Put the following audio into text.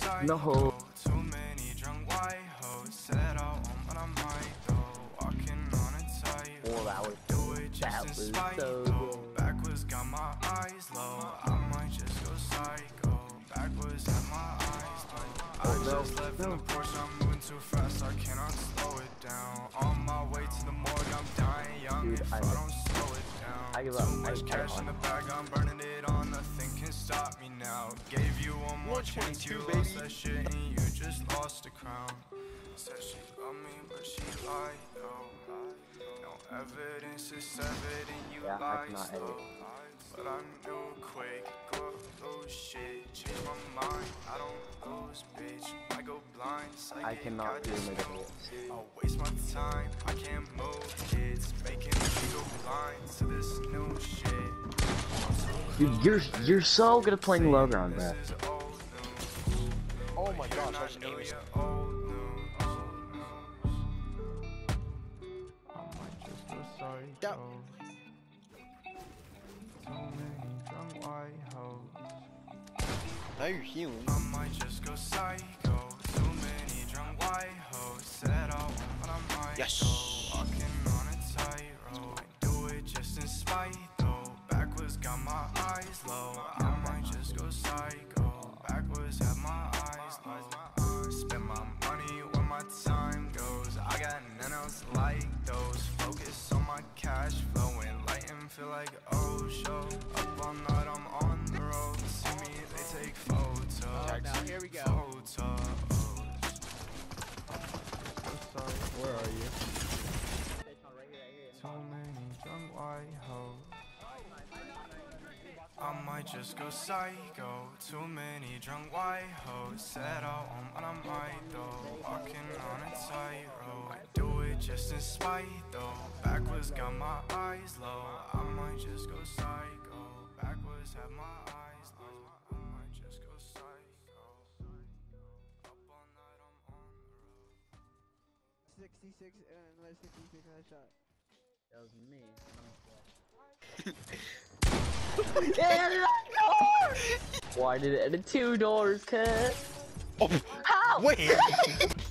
No. Too many drunk white hoes said I won't, but I might though. Walking on a tightrope. That was so good. Backwards got my eyes low. I might just go psycho. Backwards have my eyes low. I just left in the Porsche. I'm moving too fast. I cannot slow it down. On my way to the morgue. I'm dying young. Dude, if I don't slow it down. I give up. Too much cash in the bag. I'm burning it on. Nothing can stop me now. Gave you one more chance. You lost that shit and you just lost the crown. Said she loved me, but she lied though. No evidence is evident, you lied though. But I knew quick, go up those shit. Change my mind, I don't lose, bitch. I go blind, psychic, I cannot do it. I'll waste my time, I can't move, kids. Making me go blind to this new shit. Dude, you're so good at playing low ground, bro. Oh my gosh, I was aiming. Down. Now you're healing. I might just go psycho. Too many drunk white hoes said I won't, but I might. Yes. Walking on a tightrope. I do it just in spite though. Backwards got my eyes low. I might just go psycho. Backwards have my eyes low. Spend my money where my time goes. I got none else like those. Focus on my cash flowing. Light and feel like oh show. Up all night I'm on the road. See me they take photos. Now here we go. Photos. Where are you? So many drunk white hoes. I might just go psycho. Too many drunk white hoes said I won't, but I might though. Walking on a tightrope. I do it just in spite though. Backwards got my eyes low. I might just go psycho. Backwards have my eyes low. I might just go psycho. Up all night I'm on the road. 66 and another 66 headshot. That was me. Why did it edit 2 doors, cuz? Oh, How? wait!